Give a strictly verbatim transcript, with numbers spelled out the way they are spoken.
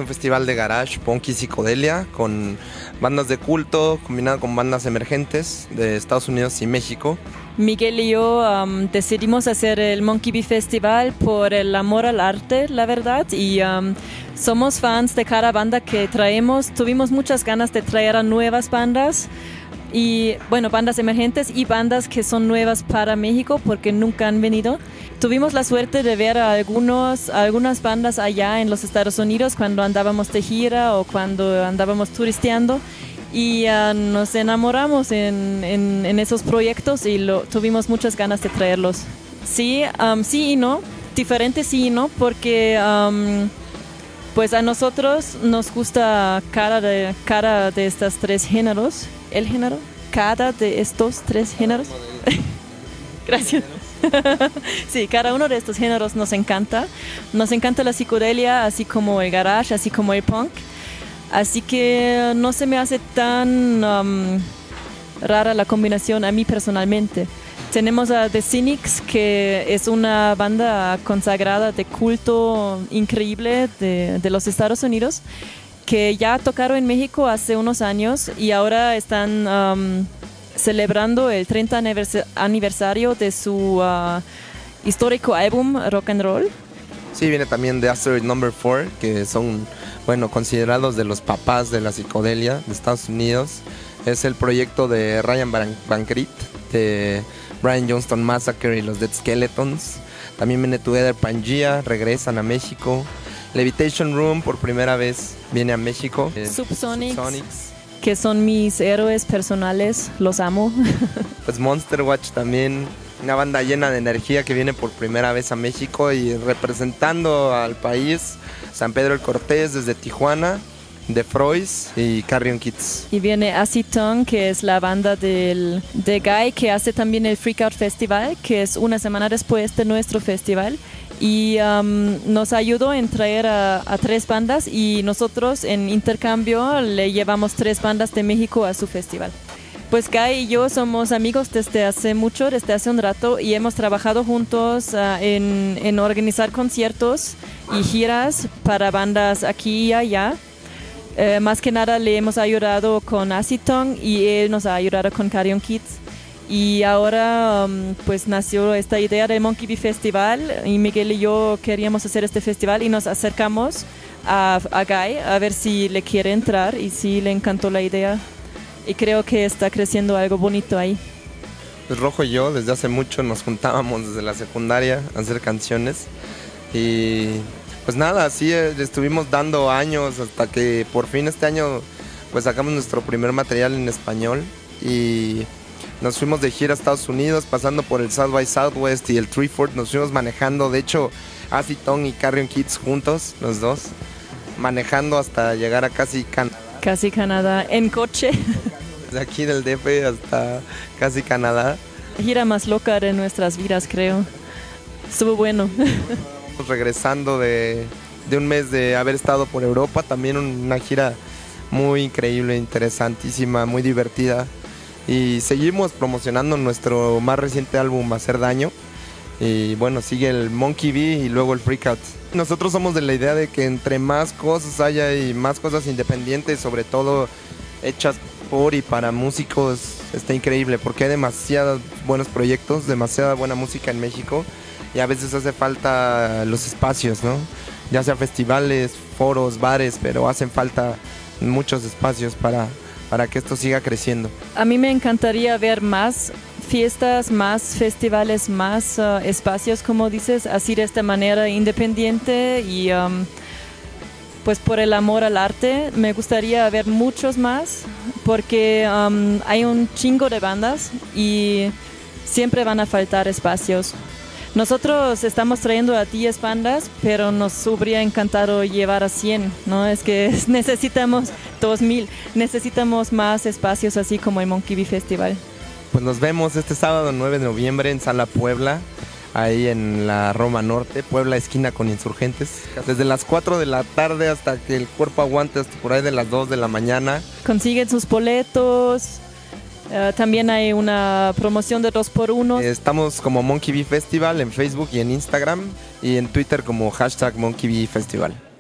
un festival de garage, punk y psicodelia con bandas de culto combinado con bandas emergentes de Estados Unidos y México. Miguel y yo um, decidimos hacer el Monkey Bee Festival por el amor al arte, la verdad, y um, somos fans de cada banda que traemos. Tuvimos muchas ganas de traer a nuevas bandas, y bueno, bandas emergentes y bandas que son nuevas para México porque nunca han venido. Tuvimos la suerte de ver a algunos, a algunas bandas allá en los Estados Unidos cuando andábamos de gira o cuando andábamos turisteando. Y uh, nos enamoramos en, en, en esos proyectos y lo, tuvimos muchas ganas de traerlos. Sí, um, sí y no, diferente sí y no, porque um, pues a nosotros nos gusta cada de, cada de estos tres géneros. ¿El género? Cada de estos tres géneros. Gracias. Sí, cada uno de estos géneros nos encanta. Nos encanta la psicodelia, así como el garage, así como el punk. Así que no se me hace tan um, rara la combinación a mí personalmente. Tenemos a The Cynics, que es una banda consagrada de culto increíble de, de los Estados Unidos, que ya tocaron en México hace unos años y ahora están um, celebrando el treinta aniversario de su uh, histórico álbum Rock and Roll. Sí, viene también de Asteroid Number four, que son, bueno, considerados de los papás de la psicodelia de Estados Unidos. Es el proyecto de Ryan Van, Van Cleef, de Brian Johnston Massacre y los Dead Skeletons. También viene Together Pangea, regresan a México. Levitation Room por primera vez viene a México. Subsonics, Subsonics, que son mis héroes personales, los amo. Pues Monster Watch también, una banda llena de energía que viene por primera vez a México y representando al país, San Pedro el Cortés desde Tijuana, The Froys y Carrion Kids. Y viene Acid Tongue, que es la banda del, de Guy, que hace también el Freak Out Festival, que es una semana después de nuestro festival. Y um, nos ayudó en traer a, a tres bandas y nosotros en intercambio le llevamos tres bandas de México a su festival. Pues Guy y yo somos amigos desde hace mucho, desde hace un rato, y hemos trabajado juntos uh, en, en organizar conciertos y giras para bandas aquí y allá. Eh, más que nada le hemos ayudado con Acid Tongue y él nos ha ayudado con Carrion Kids. Y ahora um, pues nació esta idea del Monkey Bee Festival y Miguel y yo queríamos hacer este festival y nos acercamos a, a Guy a ver si le quiere entrar y si le encantó la idea. Y creo que está creciendo algo bonito ahí. Pues Rojo y yo desde hace mucho nos juntábamos desde la secundaria a hacer canciones y pues nada, así estuvimos dando años hasta que por fin este año pues sacamos nuestro primer material en español y nos fuimos de gira a Estados Unidos pasando por el South by Southwest y el Treeford, nos fuimos manejando, de hecho Acid Tongue y Carrion Kids juntos, los dos, manejando hasta llegar a casi Canadá. Casi Canadá, en coche. De aquí del D F hasta casi Canadá. Gira más loca de nuestras vidas, creo. Estuvo bueno. Regresando de, de un mes de haber estado por Europa, también una gira muy increíble, interesantísima, muy divertida. Y seguimos promocionando nuestro más reciente álbum, Hacer Daño. Y bueno, sigue el Monkey Bee y luego el Freak Out. Nosotros somos de la idea de que entre más cosas haya y más cosas independientes, sobre todo hechas por y para músicos, está increíble porque hay demasiados buenos proyectos, demasiada buena música en México y a veces hace falta los espacios, ¿no? Ya sea festivales, foros, bares, pero hacen falta muchos espacios para, para que esto siga creciendo. A mí me encantaría ver más fiestas, más festivales, más uh, espacios, como dices, así de esta manera independiente y um, pues por el amor al arte. Me gustaría ver muchos más porque um, hay un chingo de bandas y siempre van a faltar espacios. Nosotros estamos trayendo a diez bandas, pero nos hubiera encantado llevar a cien, ¿no? Es que necesitamos dos mil, necesitamos más espacios así como el Monkey Bee Festival. Pues nos vemos este sábado nueve de noviembre en Sala Puebla, ahí en la Roma Norte, Puebla esquina con Insurgentes. Desde las cuatro de la tarde hasta que el cuerpo aguante, hasta por ahí de las dos de la mañana. Consiguen sus boletos. Uh, también hay una promoción de dos por uno. Estamos como Monkey Bee Festival en Facebook y en Instagram y en Twitter como hashtag Monkey Bee Festival.